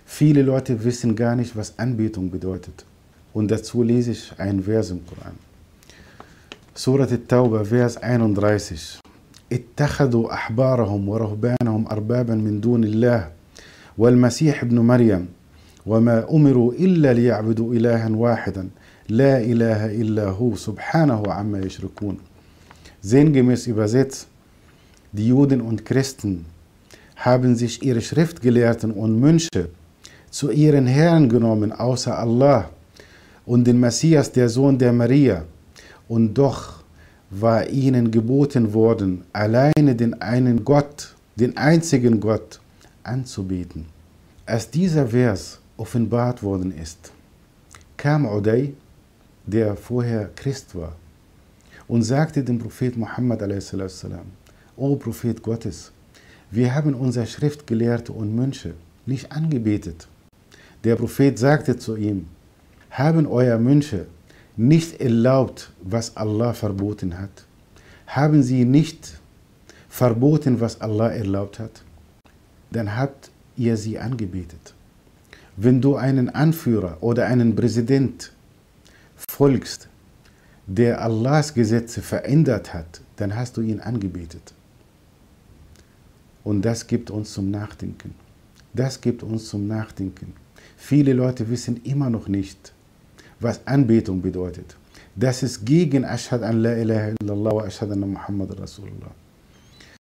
Viele Leute wissen gar nicht, was Anbetung bedeutet. Und dazu lese ich ein Vers im Koran. Surat al-Tauba, Vers 31. اتخذوا أحبارهم ورهبانهم أربابا من دون الله والمسيح ابن مريم وما أمروا إلا ليعبدوا إلها واحدا لا إله إلا هو سبحانه عما يشركون. Sinngemäß übersetzt, die Juden und Christen haben sich ihre Schriftgelehrten und Mönche zu ihren Herren genommen, außer Allah und den Messias, der Sohn der Maria. Und doch war ihnen geboten worden, alleine den einen Gott, den einzigen Gott, anzubeten. Als dieser Vers offenbart worden ist, kam Uday, der vorher Christ war, und sagte dem Prophet Muhammad a.s.: O Prophet Gottes, wir haben unsere Schriftgelehrte und Mönche nicht angebetet. Der Prophet sagte zu ihm: Haben eure Mönche nicht erlaubt, was Allah verboten hat? Haben sie nicht verboten, was Allah erlaubt hat? Dann habt ihr sie angebetet. Wenn du einen Anführer oder einen Präsident folgst, der Allahs Gesetze verändert hat, dann hast du ihn angebetet. Und das gibt uns zum Nachdenken. Das gibt uns zum Nachdenken. Viele Leute wissen immer noch nicht, was Anbetung bedeutet. Das ist gegen Ashhadu an la ilaha illallah wa ashhadu anna Muhammad Rasulullah.